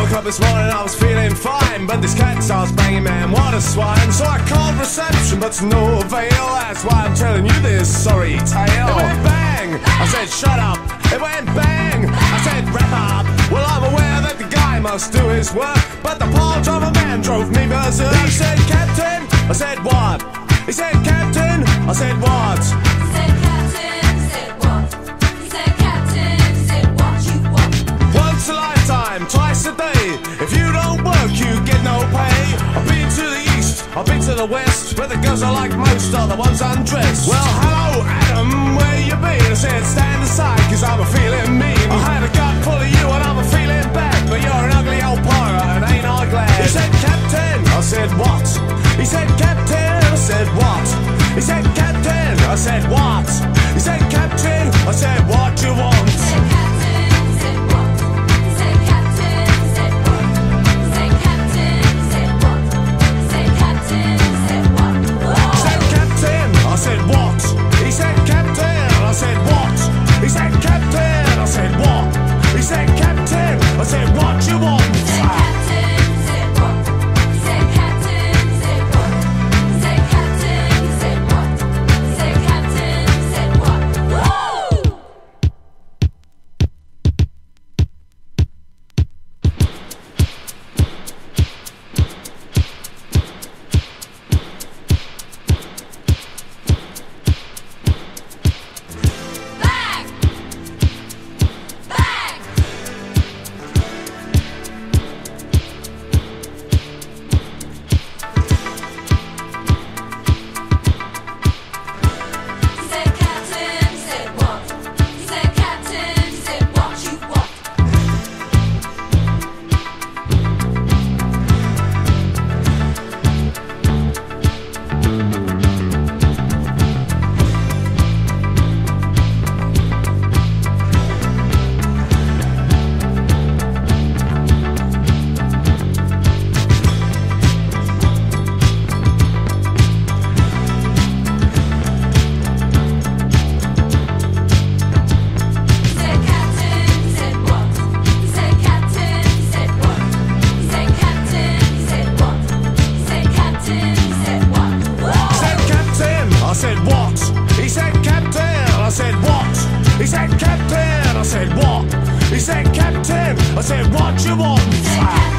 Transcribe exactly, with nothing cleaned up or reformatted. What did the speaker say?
Woke up this morning, I was feeling fine, but this cat starts banging, man, what a swine. So I called reception, but to no avail. That's why I'm telling you this sorry tale. It went bang, I said shut up. It went bang, I said wrap up. Well, I'm aware that the guy must do his work, but the part of a man drove me berserk. He said, Captain, I said what? He said, Captain, I said what? He said, Captain, said what? He said, Captain, said what you want. Once a lifetime, twice a day. If you don't work, you get no pay. I've been to the east, I've been to the west, where the girls I like most are the ones undressed. Well, hello, Adam, where you been? I said, stand aside, cause I'm a feeling mean. I had a gut full of you and I'm a feeling bad, but you're an ugly old pirate and ain't I glad. He said, Captain, I said, what? He said, Captain, I said, what? He said, Captain, I said, what? He said, Captain, I said, what you want? He said, Captain, said what? He said, Captain, said what? He said, Captain, said what? He said, Captain, said what? He said, Captain, I said, what? He said, Captain, I said, what? He said, Captain, I said, what? He said, Captain, I said, what you want? He said, Captain, said what? He said, Captain, said what? He said, Captain, said what? He said, Captain, said what? Woo! Bang! Bang! He said, Captain, said what? He said, Captain, said what you want. He said, Captain, said what? He said, Captain, said what? He said, Captain, said what? He said, Captain, said what? He said, Captain, I said, what? He said, Captain, I said, what? He said, Captain, I said, what? He said, Captain, I said, what you want? He said, Captain,